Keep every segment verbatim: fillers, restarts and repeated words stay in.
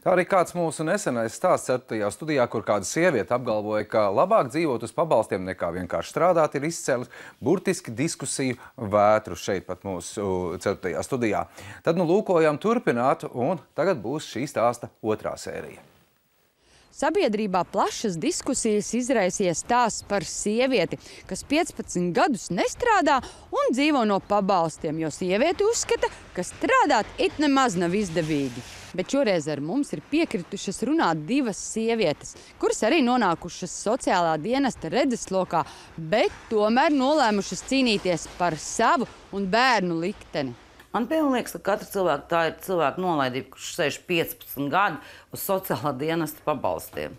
Tā arī kāds mūsu nesenais stāsts ceturtajā studijā, kur kāda sieviete apgalvoja, ka labāk dzīvot uz pabalstiem nekā vienkārši strādāt, ir izcēlis burtiski diskusiju vētru šeit pat mūsu ceturtajā studijā. Tad nu lūkojām turpināt, un tagad būs šī stāsta otrā sērija. Sabiedrībā plašas diskusijas izraisīja stāsts par sievieti, kas piecpadsmit gadus nestrādā un dzīvo no pabalstiem, jo sieviete uzskata, ka strādāt it nemaz nav izdevīgi. Bet šoreiz ar mums ir piekritušas runāt divas sievietes, kuras arī nonākušas sociālā dienesta redzeslokā, bet tomēr nolēmušas cīnīties par savu un bērnu likteni. Man liekas, ka katra cilvēka tā ir cilvēka nolaidība, kurš sēž piecpadsmit gadu uz sociālā dienesta pabalstiem.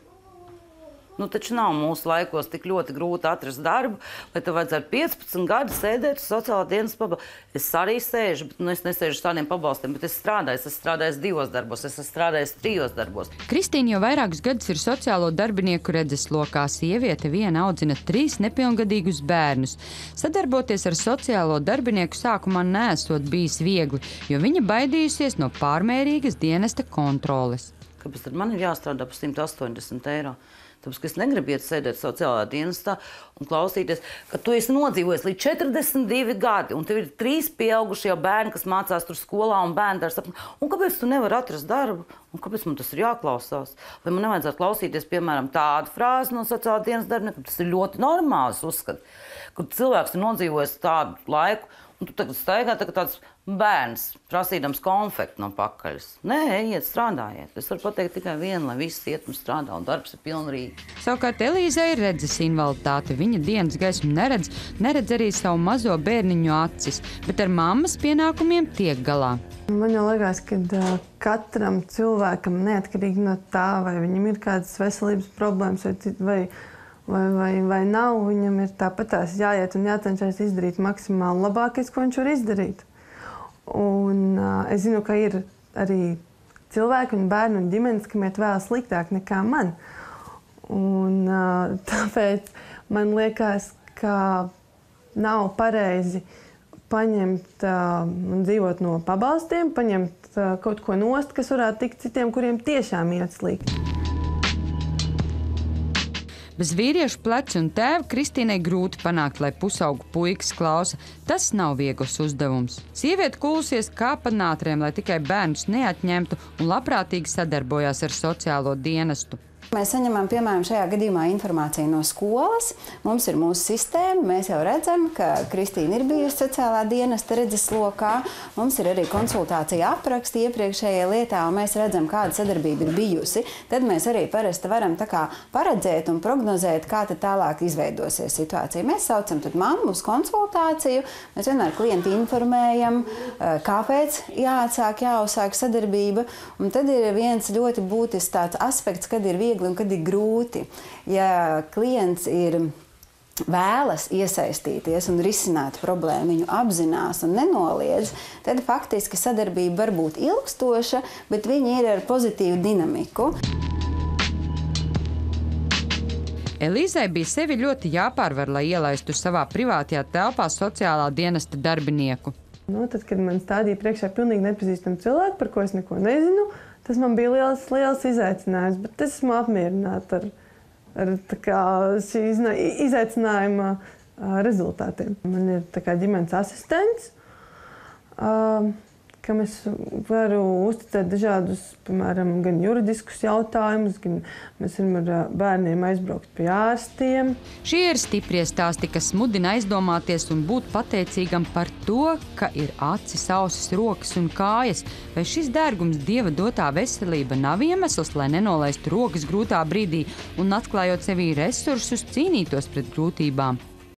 Nu, taču nav mūsu laikos tik ļoti grūti atrast darbu, lai tev vajadzētu piecpadsmit gadu sēdēt uz sociālā dienesta pabalstiem. Es arī sēžu, bet nu, es nesēžu uz tādiem pabalstiem, bet es strādāju. Es strādāju divos darbos, es strādāju trijos darbos. Kristīna jau vairākus gadus ir sociālo darbinieku redzeslokā. Sieviete viena audzina trīs nepilngadīgus bērnus. Sadarboties ar sociālo darbinieku sākumā neesot bijis viegli, jo viņa baidījusies no pārmērīgas dienesta kontroles. Kāpēc tad man ir jāstrādā par simt astoņdesmit eiro? Tāpēc, ka es negribu iet sēdēt sociālā dienestā un klausīties, ka tu esi nodzīvojis līdz četrdesmit divi gadi, un tev ir trīs pieaugušie bērni, kas mācās tur skolā un bērndārzā. Un kāpēc tu nevari atrast darbu? Un kāpēc man tas ir jāklausās? Vai man nevajadzētu klausīties, piemēram, tādu frāzi no sociālā dienesta darbinieka? Tas ir ļoti normāls uzskats, ka cilvēks ir nodzīvojis tādu laiku, un tu tagad staigā tā, tāds bērns, prasīdams konfekti no pakaļas. Nē, ejiet, strādājiet. Es varu pateikt tikai vienu, lai viss iet un strādā, un darbs ir pilnrīgi. Savukārt Elīzei ir redzes invaliditāte. Viņa dienas gaismu neredz, neredz arī savu mazo bērniņu acis, bet ar mammas pienākumiem tiek galā. Man jau liekas, ka uh, katram cilvēkam, neatkarīgi no tā, vai viņam ir kādas veselības problēmas vai, vai, vai, vai, vai nav, viņam ir tāpatās jāiet un jācenšas izdarīt maksimāli labākais, ko viņš var izdarīt. Un uh, es zinu, ka ir arī cilvēki un bērni un ģimenes, kam iet vēl sliktāk nekā man. Un uh, tāpēc man liekas, ka nav pareizi paņemt uh, un dzīvot no pabalstiem, paņemt uh, kaut ko nost, kas varētu tikt citiem, kuriem tiešām iet slikti. Bez vīriešu pleca un tēva Kristīnai grūti panākt, lai pusaugu puikas klausa. Tas nav viegls uzdevums. Sieviete kūlusies kā pa nātriem, lai tikai bērnus neatņemtu un labprātīgi sadarbojās ar sociālo dienestu. Mēs saņemam, piemēram, šajā gadījumā informāciju no skolas. Mums ir mūsu sistēma. Mēs jau redzam, ka Kristīna ir bijusi sociālā dienesta redzeslokā. Mums ir arī konsultācija apraksti iepriekšējai lietā, un mēs redzam, kāda sadarbība ir bijusi. Tad mēs arī parasti varam tā kā paredzēt un prognozēt, kā tad tālāk izveidosies situācija. Mēs saucam tad mammu uz konsultāciju. Mēs vienmēr klienti informējam, kāpēc jāatsāk, jāuzsāk sadarbība. Un tad ir viens ļoti būtisks tāds aspekts, kad ir viegli un kad ir grūti. Ja klients ir vēlas iesaistīties un risināt problēmu, viņu apzinās un nenoliedz, tad faktiski sadarbība var būt ilgstoša, bet viņi ir ar pozitīvu dinamiku. Elīzai bija sevi ļoti jāpārvar, lai ielaistu savā privātajā telpā sociālā dienesta darbinieku. Nu, tad, kad man stādīja priekšā pilnīgi nepazīstami cilvēki, par ko es neko nezinu, tas man bija liels, liels izaicinājums, bet es esmu apmierināta ar, ar tā kā, šī izaicinājuma rezultātiem. Man ir tā kā ģimenes asistents, kam es varu uzticēt dažādus, piemēram, gan juridiskus jautājumus, gan mēs varam ar bērniem aizbraukt pie ārstiem. Šie ir stiprie stāsti, kas mudina aizdomāties un būt pateicīgam par to, ka ir acis, ausis, rokas un kājas. Vai šis dārgums Dieva dotā veselība nav iemesls, lai nenolaistu rokas grūtā brīdī un atklājot sevī resursus cīnītos pret grūtībām?